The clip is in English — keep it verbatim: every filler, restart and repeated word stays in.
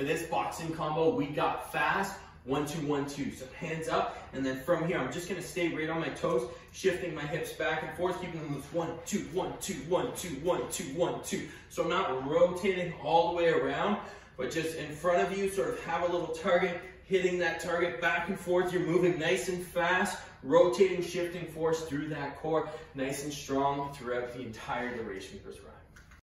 For this boxing combo, we got fast, one, two, one, two. So hands up, and then from here, I'm just gonna stay right on my toes, shifting my hips back and forth, keeping them with one, two, one, two, one, two, one, two, one, two. So I'm not rotating all the way around, but just in front of you, sort of have a little target, hitting that target back and forth. You're moving nice and fast, rotating, shifting force through that core, nice and strong throughout the entire duration of this ride.